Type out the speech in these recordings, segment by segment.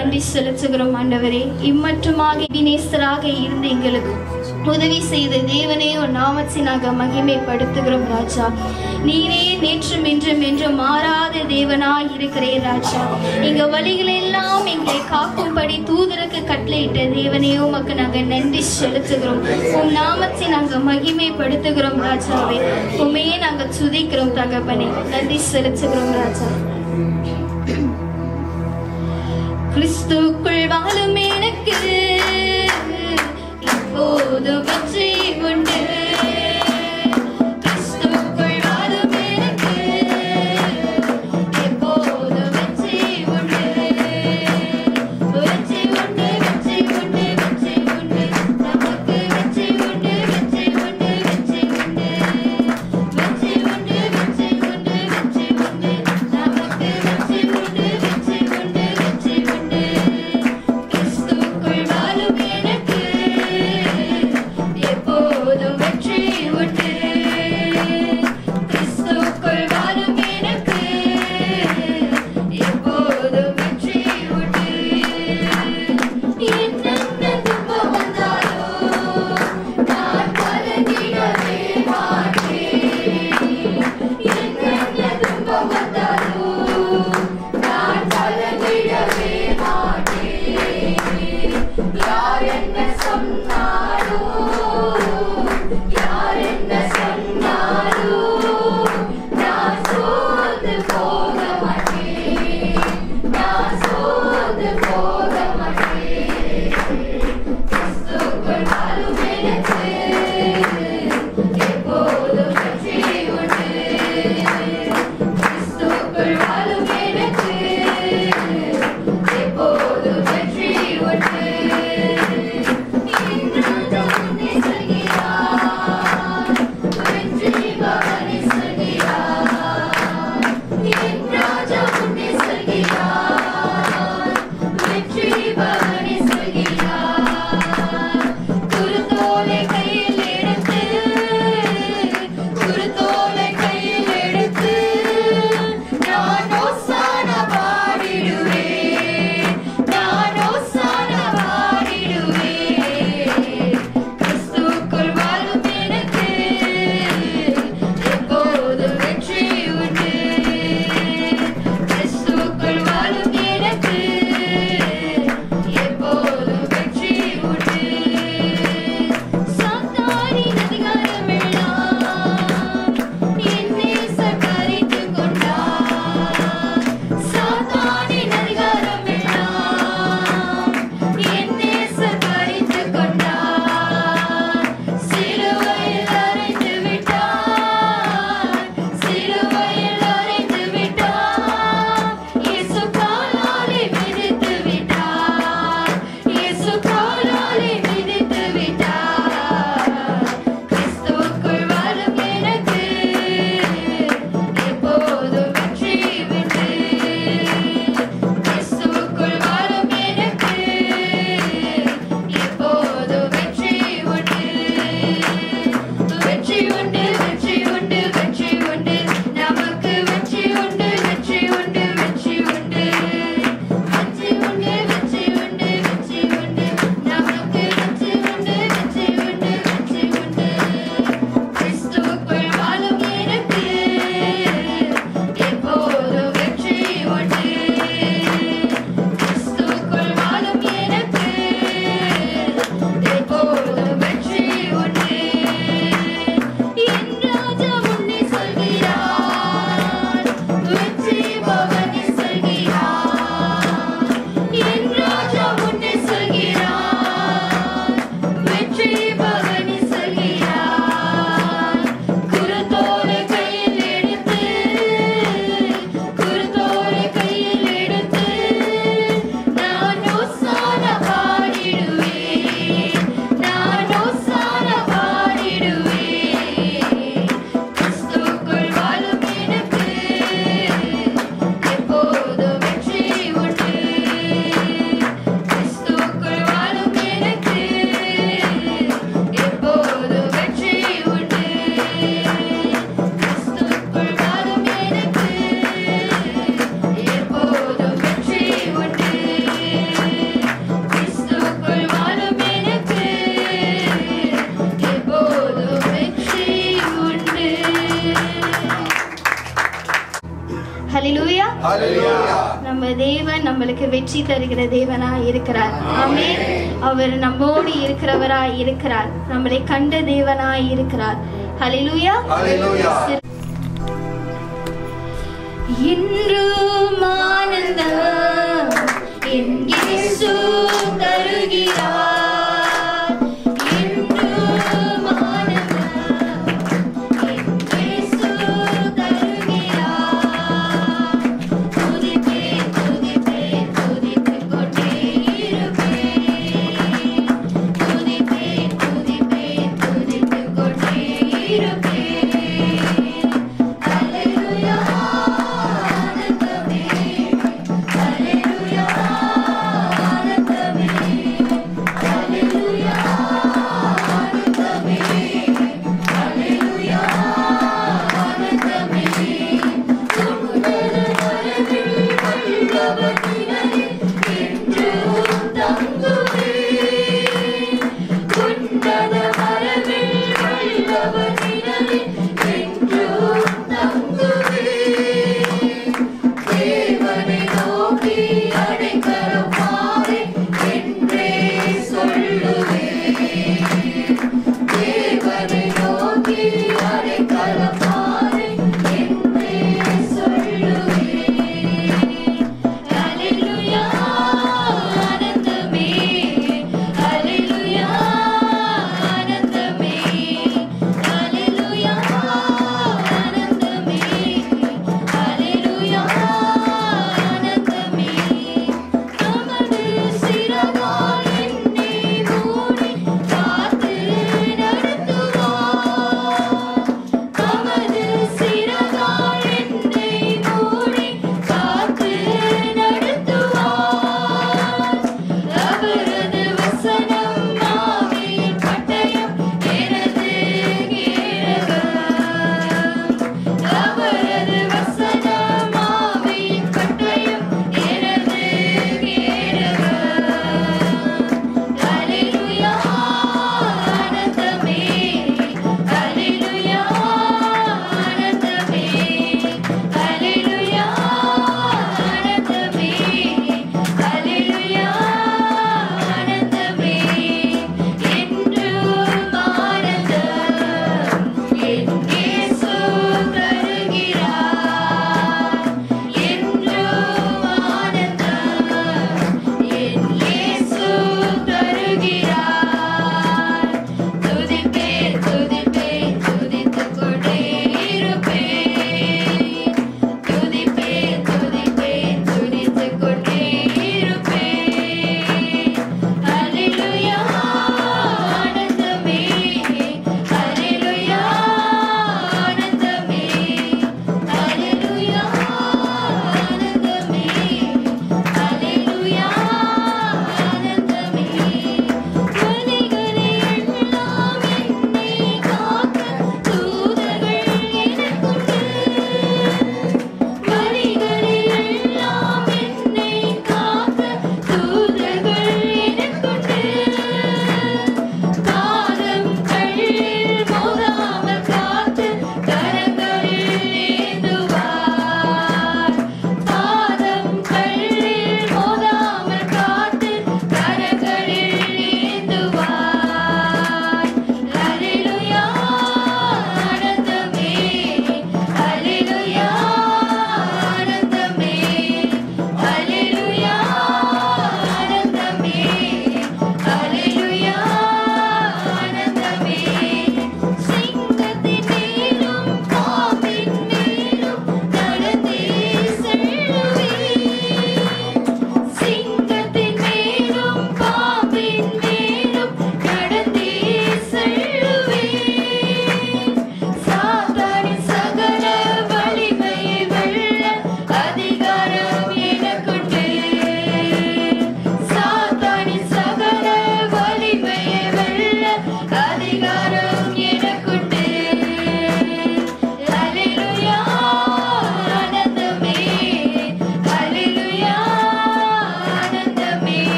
நன்றி செலுத்துகிறோம் ஆண்டவரே. இம்மட்டுமாக வினேசராக இருந்து எங்களுக்கு உதவி செய்த தேவனே ஒரு நாமத்தினாக மகிமைப்படுத்துகிறோம் ராஜா. நீரே நேற்றும் இன்றும் என்றும் மாறாத தேவனாய் இருக்கிறேன் ராஜா. எங்க வழிகளை எல்லாம் எங்களை காக்கும்படி தூதருக்கு கட்டளையிட்ட தேவனே உமக்கு நாங்கள் நன்றி செலுத்துகிறோம். உம் நாமத்தை நாங்கள் மகிமைப்படுத்துகிறோம் ராஜாவே. உண்மையே நாங்கள் துதிக்கிறோம் தகப்பனே. நன்றி செலுத்துகிறோம் ராஜா. கிறிஸ்துக்குள் வாழும் எனக்கு இப்போது வெற்றி உண்டு. கிறிஸ்துக்குள் வாழும் எனக்கு இப்போது வெற்றி உண்டு. வெற்றி உண்டு, வெற்றி உண்டு, வெற்றி உண்டு. நமக்கு வெற்றி உண்டு, வெற்றி உண்டு, வெற்றி உண்டு. வெற்றி உண்டு, வெற்றி உண்டு, வெற்றி உண்டு. நமக்கு வெற்றி உண்டு, வெற்றி உண்டு, வெற்றி உண்டு. கிறிஸ்துக்குள் வாழும் எனக்கு எப்போதும் ஹல்லேலூயா. நம்ம தேவன் நம்மளுக்கு வெற்றி தருகிற தேவனாய் இருக்கிறார். ஆமென். அவர் நம்மோடு இருக்கிறவராய் இருக்கிறார். நம்மளை கண்ட தேவனாய் இருக்கிறார். ஹல்லேலூயா. இன்றும் ஆனந்தம் என் இயேசு தருகிறார். Hallelujah,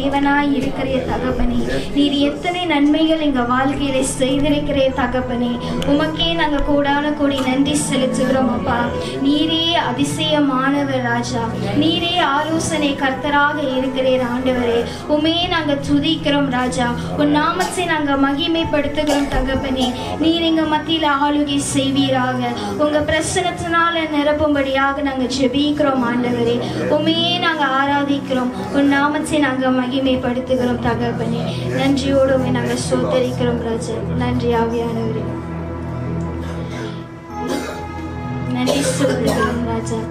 தேவனாய் இருக்கிற தகப்பனே. நீர் எத்தனை நன்மைகள் எங்க வாழ்க்கையில செய்திருக்கிற தகப்பனே. உமக்கே நாங்க கூடான கூடி நன்றி செலுத்துகிறோம் அப்பா. நீரே அதிசயமானவர் ராஜா. நீரே ஆலோசனை கர்த்தராக இருக்கிறீர் ஆண்டவரே. உமே நாங்க துதிக்கிறோம் ராஜா. உன் நாமத்தை நாங்க மகிமைப்படுத்துகிறோம் தகப்பனே. நீர் எங்க மத்தியில ஆளுகை செய்வீராக. உங்க பிரசனத்தினால நிரப்பும்படியாக நாங்க ஜெபிக்கிறோம் ஆண்டவரே. உமையே நாங்க ஆராதிக்கிறோம். உன் நாமத்தை நாங்க மகிமைப்படுத்துகிறோம் தகப்பனே. நன்றியோடு உண்மை நாங்க சோதரிக்கிறோம் ராஜா. நன்றி ஆவியானவரே. நன்றி சொல்லுகிறோம் ராஜா.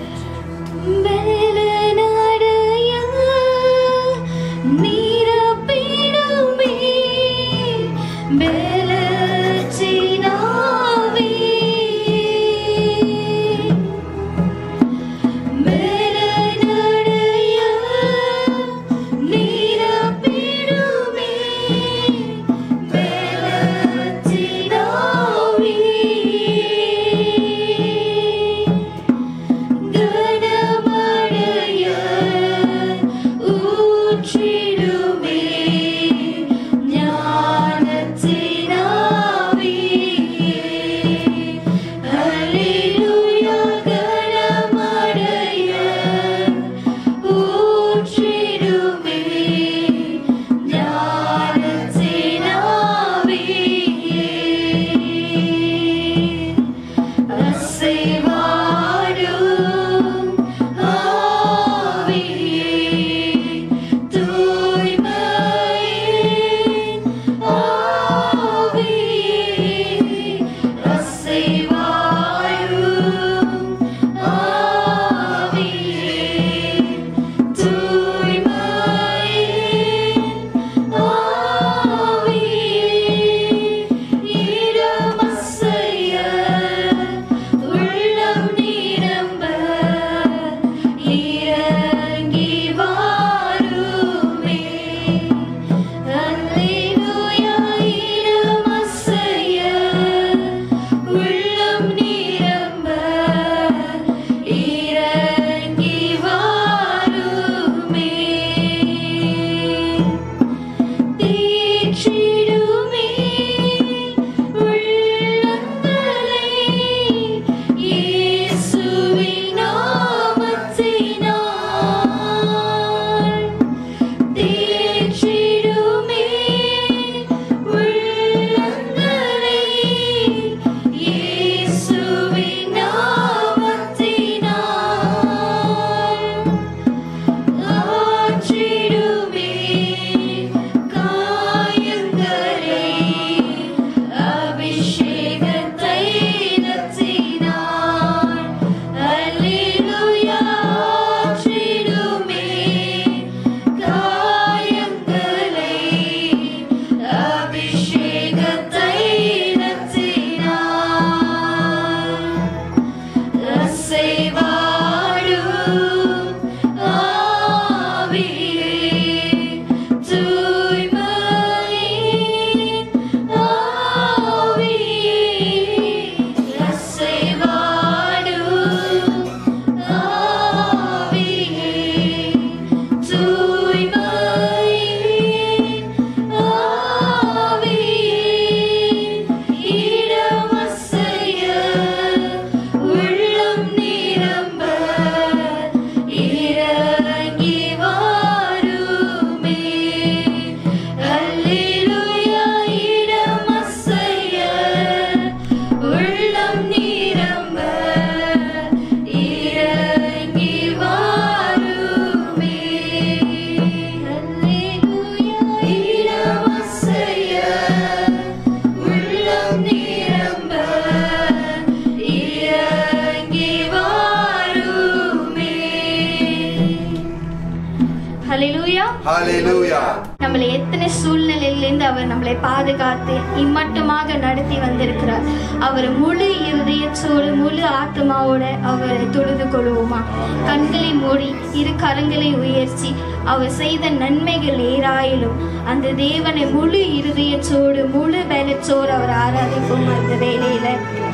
நம்மளை எத்தனை சூழ்நிலையிலிருந்து அவர் நம்மளை பாதுகாத்து இம்மட்டுமாக நடத்தி வந்திருக்கிறார். அவர் முழு இருதயத்தோடு முழு ஆத்மாவோட அவரை தொழுது கொள்வோமா? கண்களை மூடி இரு கரங்களை உயர்த்தி அவர் செய்த நன்மைகள் ஏராயிலும் அந்த தேவனை முழு இருதயத்தோடு முழு பலத்தோடு அவர் ஆராதிப்போம். அந்த வேளையில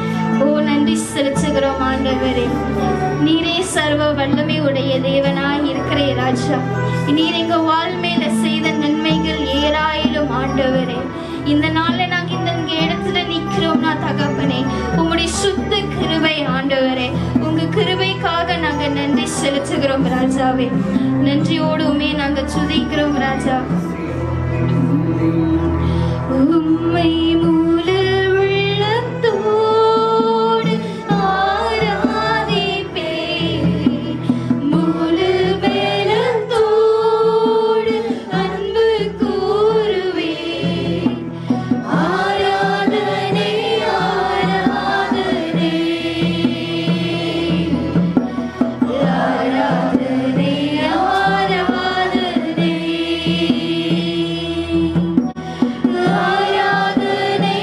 ஓ நன்றி செலுத்துகிறோம் ஆண்டவரே. நீரே சர்வ வல்லமை உடைய தேவனாய் இருக்கிற ராஜா. நீர் எங்க வாழ்மையில செய்த நன்மைகள் ஏராயிலும் ஆண்டவரே. இந்த நாள்ல நாங்க இந்த இடத்துல நிக்கிறோம்னா தகப்பனே, உங்களுடைய சுத்த கிருபை ஆண்டவரே. உங்க கிருபைக்காக நாங்க நன்றி செலுத்துகிறோம் ராஜாவே. நன்றியோடுமே நாங்க துதிக்கிறோம் ராஜா. உம்மை மூல உள்ளத்தோடு ஆராதிப்பே, மூல பலத்தோடு அன்பு கூறுவே. ஆராதனை ஆராதனை ஆராதனை ஆராதனை ஆராதனை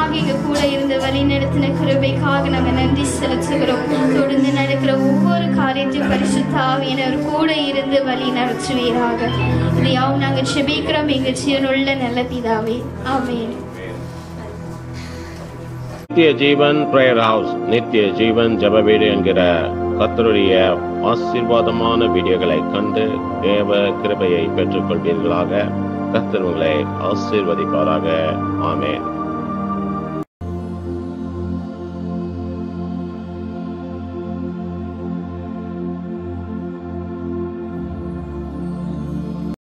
இம்மட்டுமாக எங்க கூட இருந்து வழி நடத்தின கிருபைக்காக நாங்க நன்றி செலுத்துகிறோம். தொடர்ந்து நடக்கிற ஒவ்வொரு காரியத்தையும் பரிசுத்த ஆவியானவர் கூட இருந்து வழி நடத்துவீராக. இதையாவும் நாங்க செபிக்கிறோம் எங்கள் ஜீவனுள்ள நல்ல பிதாவே, ஆமென். நித்திய ஜீவன் பிரேயர் ஹவுஸ், நித்திய ஜீவன் ஜெப வீடு என்கிற கர்த்தருடைய ஆசீர்வாதமான வீடியோகளை கண்டு தேவ கிருபையை பெற்றுக் கொள்வீர்களாக. கர்த்தர் உங்களை ஆசீர்வதிப்பாராக. ஆமென்.